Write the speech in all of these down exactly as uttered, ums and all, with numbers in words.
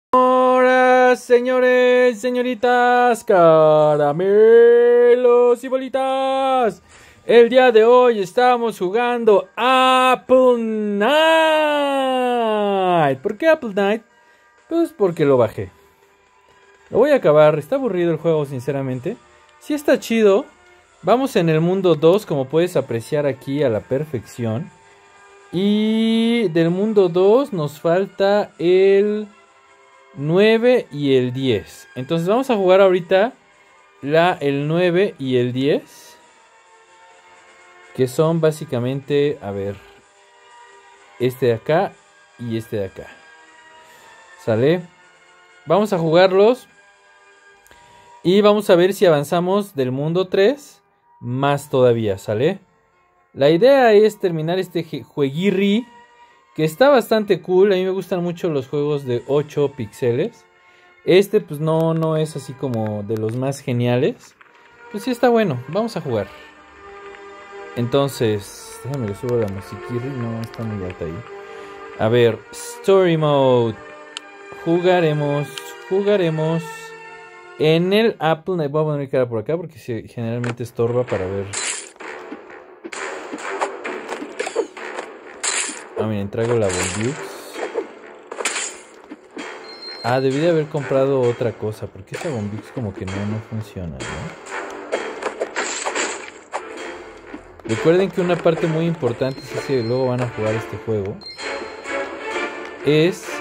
Señoras, señores, señoritas, caramelos y bolitas. El día de hoy estamos jugando Apple Night. ¿Por qué Apple Night? Pues porque lo bajé. Lo voy a acabar, está aburrido el juego sinceramente. Sí está chido. Vamos en el mundo dos, como puedes apreciar aquí a la perfección. Y del mundo dos nos falta el nueve y el diez. Entonces vamos a jugar ahorita la, el nueve y el diez. Que son básicamente, a ver, este de acá y este de acá. ¿Sale? Vamos a jugarlos. Y vamos a ver si avanzamos del mundo tres más todavía, ¿sale? La idea es terminar este jueguirri, que está bastante cool. A mí me gustan mucho los juegos de ocho píxeles. Este pues no, no es así como de los más geniales. Pues sí está bueno, vamos a jugar. Entonces, déjame le subo la musiquirri, no está muy alta ahí. A ver, Story Mode. Jugaremos, jugaremos en el Apple Night. Voy a poner mi cara por acá porque se, generalmente estorba para ver. Ah, miren, traigo la Bombiux. Ah, debí de haber comprado otra cosa, porque esta Bombiux como que no, no funciona, ¿no? Recuerden que una parte muy importante, si es que luego van a jugar este juego, es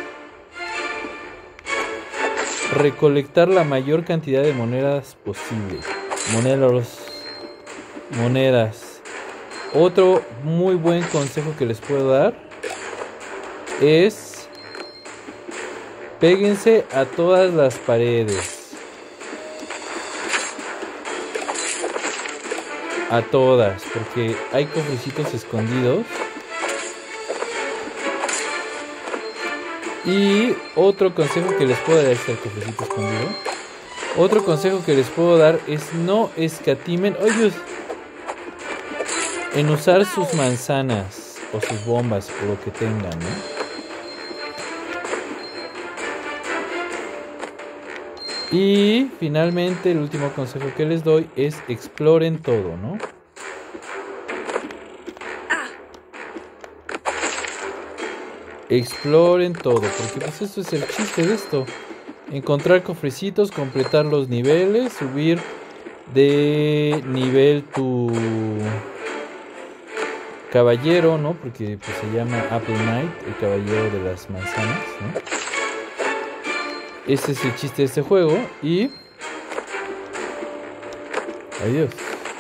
recolectar la mayor cantidad de monedas posible. Monedas. Monedas. Otro muy buen consejo que les puedo dar es: péguense a todas las paredes. A todas, porque hay cofrecitos escondidos. Y otro consejo que les puedo dar, este cofrecito escondido. Otro consejo que les puedo dar es no escatimen, ¡ay Dios!, en usar sus manzanas o sus bombas o lo que tengan, ¿no? Y finalmente el último consejo que les doy es exploren todo, ¿no? Exploren todo, porque pues eso es el chiste de esto. Encontrar cofrecitos, completar los niveles, subir de nivel tu caballero, ¿no? Porque pues se llama Apple Knight, el caballero de las manzanas, ¿no? Ese es el chiste de este juego. Y adiós.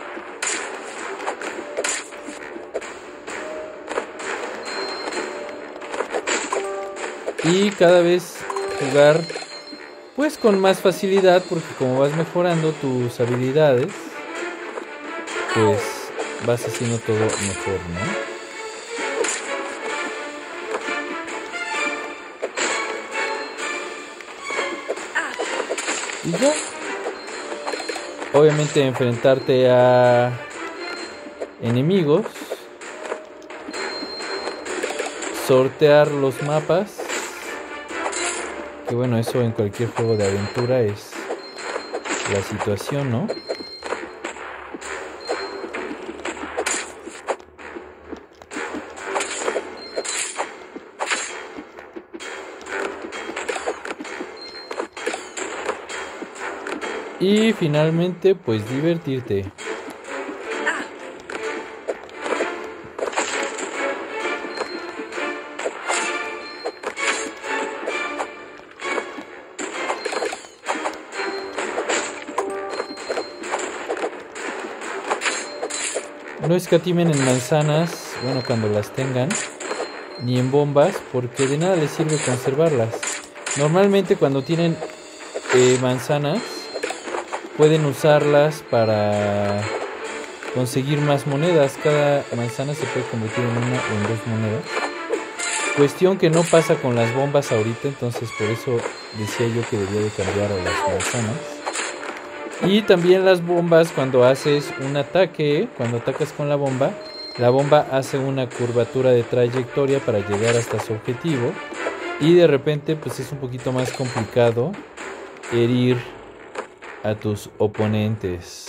Y cada vez jugar pues con más facilidad, porque como vas mejorando tus habilidades, pues vas haciendo todo mejor, ¿no? Y ya. Obviamente enfrentarte a enemigos, sortear los mapas, que bueno, eso en cualquier juego de aventura es la situación, ¿no? Y finalmente, pues divertirte. No escatimen en manzanas, bueno, cuando las tengan, ni en bombas, porque de nada les sirve conservarlas. Normalmente cuando tienen eh, manzanas, pueden usarlas para conseguir más monedas. Cada manzana se puede convertir en una o en dos monedas. Cuestión que no pasa con las bombas ahorita, entonces por eso decía yo que debería de cambiar a las manzanas. Y también las bombas, cuando haces un ataque, cuando atacas con la bomba, la bomba hace una curvatura de trayectoria para llegar hasta su objetivo. Y de repente pues es un poquito más complicado herir a tus oponentes.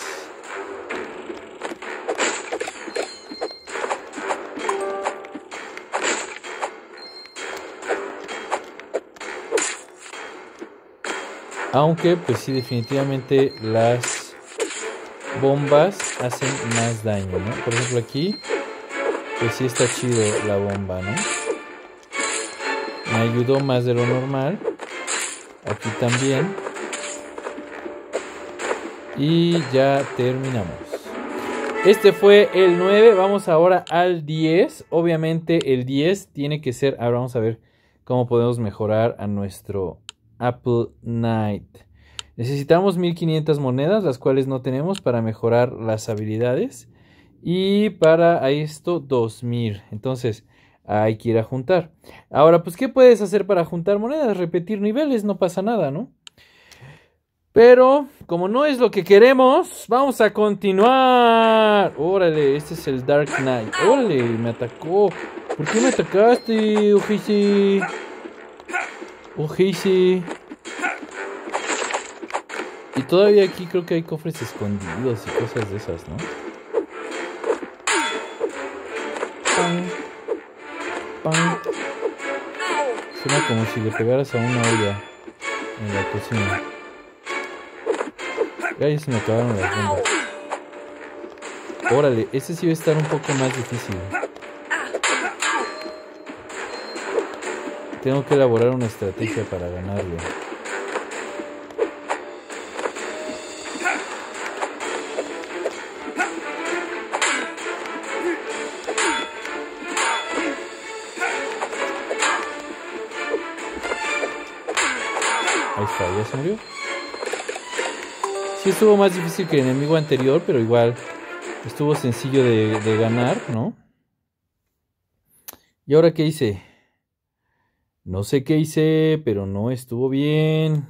Aunque pues sí, definitivamente las bombas hacen más daño, ¿no? Por ejemplo aquí pues sí está chido la bomba, ¿no? Me ayudó más de lo normal. Aquí también. Y ya terminamos. Este fue el nueve. Vamos ahora al diez. Obviamente el diez tiene que ser... Ahora vamos a ver cómo podemos mejorar a nuestro Apple Knight. Necesitamos mil quinientas monedas, las cuales no tenemos, para mejorar las habilidades. Y para esto dos mil. Entonces hay que ir a juntar. Ahora, pues, ¿qué puedes hacer para juntar monedas? Repetir niveles, no pasa nada, ¿no? Pero, como no es lo que queremos, vamos a continuar. Órale, este es el Dark Knight. Órale, me atacó. ¿Por qué me atacaste, Ojisi? Ojisi. Y todavía aquí creo que hay cofres escondidos y cosas de esas, ¿no? Pam. Pam. Suena como si le pegaras a una olla en la cocina. Ya se me acabaron las bombas. Órale, este sí va a estar un poco más difícil. Tengo que elaborar una estrategia para ganarlo. Ahí está, ya se murió. Sí estuvo más difícil que el enemigo anterior, pero igual estuvo sencillo de, de ganar, ¿no? ¿Y ahora qué hice? No sé qué hice, pero no estuvo bien.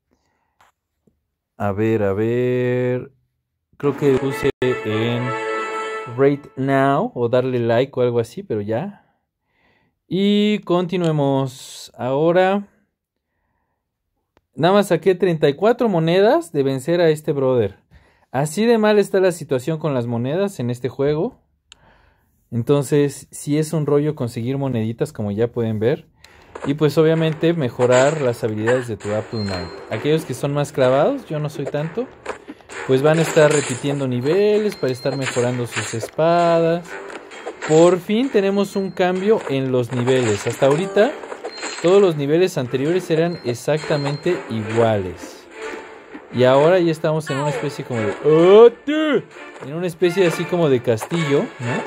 A ver, a ver. Creo que puse en Rate Now o darle like o algo así, pero ya. Y continuemos. Ahora... Nada más saqué treinta y cuatro monedas de vencer a este brother. Así de mal está la situación con las monedas en este juego. Entonces, sí es un rollo conseguir moneditas, como ya pueden ver. Y pues obviamente mejorar las habilidades de tu Apple Knight. Aquellos que son más clavados, yo no soy tanto, pues van a estar repitiendo niveles para estar mejorando sus espadas. Por fin tenemos un cambio en los niveles. Hasta ahorita... Todos los niveles anteriores eran exactamente iguales. Y ahora ya estamos en una especie como de... ¡Oh, tío! En una especie así como de castillo, ¿no?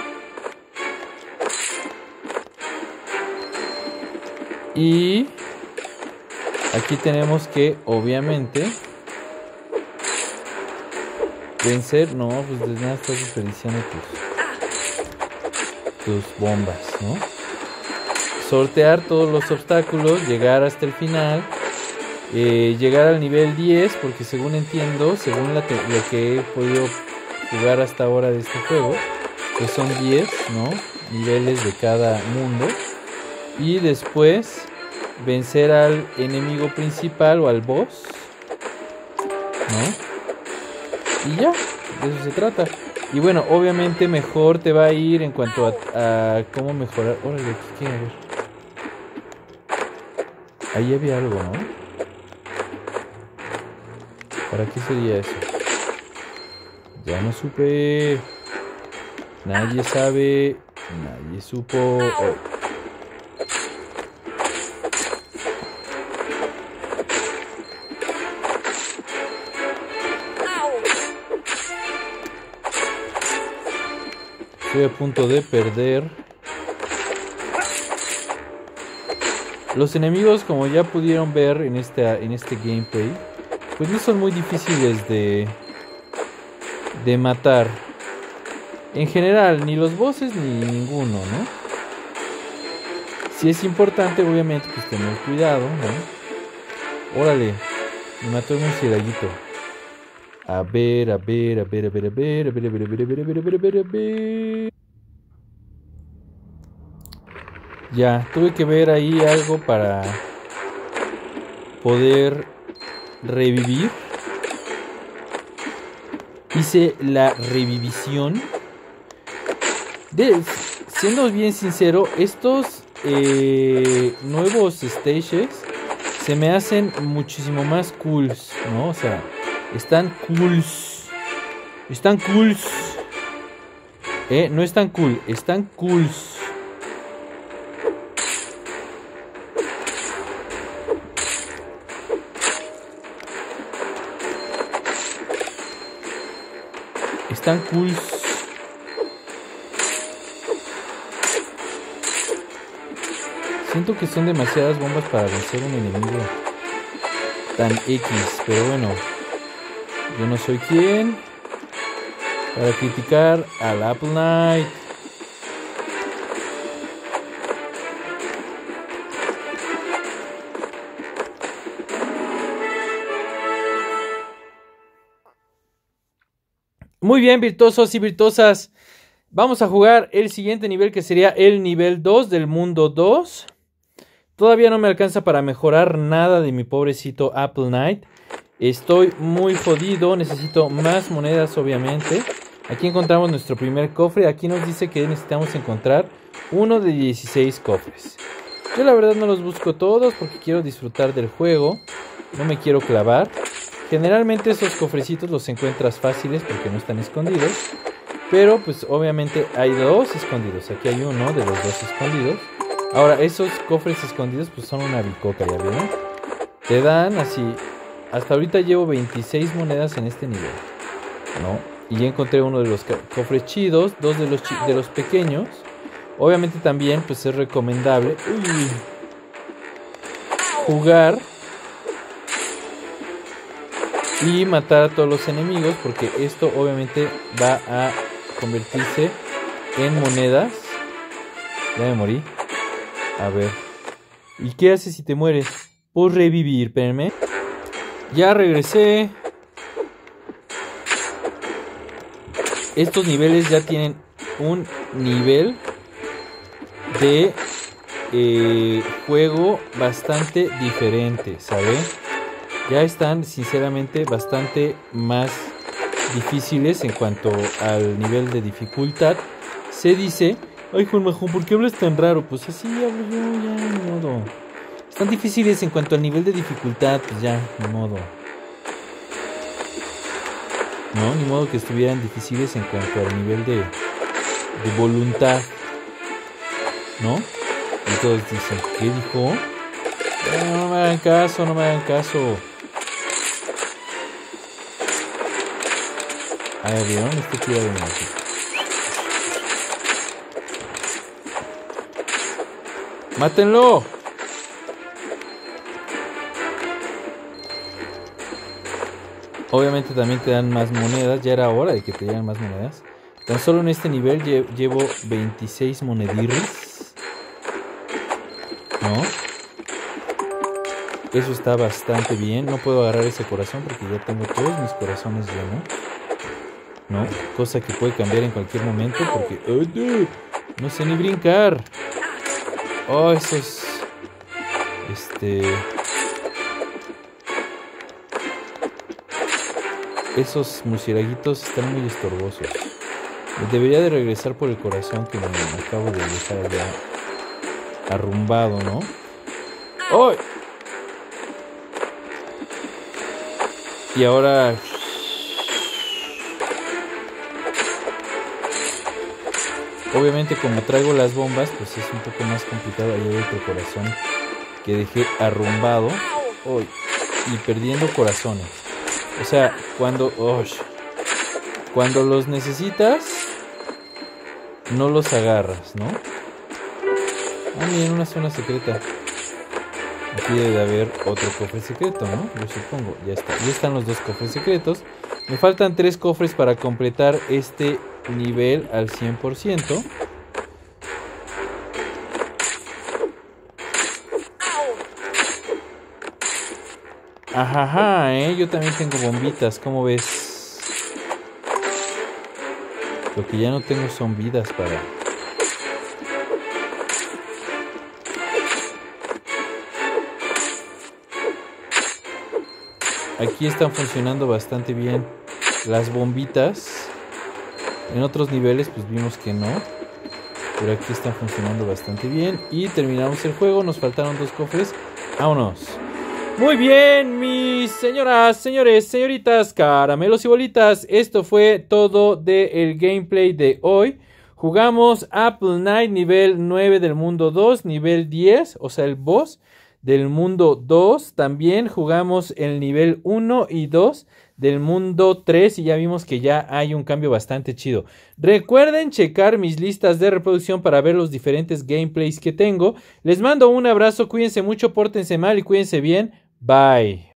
Y... aquí tenemos que, obviamente... vencer... No, pues de nada estás desperdiciando tus... tus bombas, ¿no? Sortear todos los obstáculos, llegar hasta el final, eh, llegar al nivel diez, porque según entiendo, según la lo que he podido jugar hasta ahora de este juego, pues son diez, ¿no? Niveles de cada mundo. Y después vencer al enemigo principal o al boss, ¿no? Y ya, de eso se trata. Y bueno, obviamente mejor te va a ir en cuanto a, a cómo mejorar. Órale, ¿qué quiere ver? Ahí había algo, ¿no? ¿Para qué sería eso? Ya no supe. Nadie sabe. Nadie supo. Oh. Estoy a punto de perder. Los enemigos, como ya pudieron ver en este, en este gameplay, pues no son muy difíciles de, de matar. En general, ni los bosses ni ninguno, ¿no? Sí es importante, obviamente, pues tener cuidado, ¿no? Órale, me mató el murcielaguito. A ver, a ver, a ver, a ver, a ver, a ver, a ver, a ver, a ver, a ver, a ver, a ver, a ver. Ya, tuve que ver ahí algo para poder revivir. Hice la revivición. De, siendo bien sincero, estos eh, nuevos stages se me hacen muchísimo más cools, ¿no? O sea, están cools. Están cools. Eh, no están cool, están cools. Están cools. Siento que son demasiadas bombas para vencer un enemigo tan X, pero bueno, yo no soy quien para criticar al Apple Knight. Muy bien, virtuosos y virtuosas. Vamos a jugar el siguiente nivel, que sería el nivel dos del mundo dos. Todavía no me alcanza para mejorar nada de mi pobrecito Apple Knight. Estoy muy jodido, necesito más monedas obviamente. Aquí encontramos nuestro primer cofre. Aquí nos dice que necesitamos encontrar uno de dieciséis cofres. Yo la verdad no los busco todos porque quiero disfrutar del juego. No me quiero clavar. Generalmente esos cofrecitos los encuentras fáciles porque no están escondidos. Pero pues obviamente hay dos escondidos. Aquí hay uno de los dos escondidos. Ahora esos cofres escondidos pues son una bicoca, ¿ya vieron? Te dan así. Hasta ahorita llevo veintiséis monedas en este nivel, ¿no? Y ya encontré uno de los cofres chidos. Dos de los, chi de los pequeños. Obviamente también pues es recomendable uy, jugar y matar a todos los enemigos, porque esto obviamente va a convertirse en monedas. Ya me morí. A ver. ¿Y qué haces si te mueres? Por revivir, espérenme. Ya regresé. Estos niveles ya tienen un nivel de eh, juego bastante diferente, ¿saben? Ya están sinceramente bastante más difíciles en cuanto al nivel de dificultad. Se dice... Ay, Juan Majón, ¿por qué hablas tan raro? Pues así hablo yo, ya, ni modo. Están difíciles en cuanto al nivel de dificultad, pues ya, ni modo. No, ni modo que estuvieran difíciles en cuanto al nivel de, de voluntad. ¿No? Y todos dicen, ¿qué dijo? No, no me hagan caso, no me hagan caso. A ver, ¿vieron? Este cuidado de aquí. ¡Mátenlo! Obviamente también te dan más monedas. Ya era hora de que te dieran más monedas. Tan solo en este nivel lle llevo veintiséis monedirris. ¿No? Eso está bastante bien. No puedo agarrar ese corazón porque ya tengo todos mis corazones llenos. ¿No? Cosa que puede cambiar en cualquier momento porque... ¡ay, no sé ni brincar! Oh, esos... Este... Esos murciélaguitos están muy estorbosos. Debería de regresar por el corazón que me acabo de dejar ya arrumbado, ¿no? ¡Oh! Y ahora... Obviamente como traigo las bombas, pues es un poco más complicado. Ahí hay otro corazón que dejé arrumbado. Oh, y perdiendo corazones. O sea, cuando... Oh, cuando los necesitas, no los agarras, ¿no? Ah, miren, una zona secreta. Aquí debe de haber otro cofre secreto, ¿no? Yo supongo. Ya está. Ya están los dos cofres secretos. Me faltan tres cofres para completar este nivel al cien por ciento. Ajaja, ¿eh? Yo también tengo bombitas, ¿cómo ves? Lo que ya no tengo son vidas para... Aquí están funcionando bastante bien las bombitas. En otros niveles pues vimos que no. Pero aquí están funcionando bastante bien. Y terminamos el juego. Nos faltaron dos cofres. Vámonos. Muy bien, mis señoras, señores, señoritas, caramelos y bolitas. Esto fue todo del gameplay de hoy. Jugamos Apple Knight nivel nueve del mundo dos, nivel diez, o sea el boss del mundo dos. También jugamos el nivel uno y dos del mundo tres y ya vimos que ya hay un cambio bastante chido. Recuerden checar mis listas de reproducción para ver los diferentes gameplays que tengo. Les mando un abrazo, cuídense mucho, pórtense mal y cuídense bien. Bye.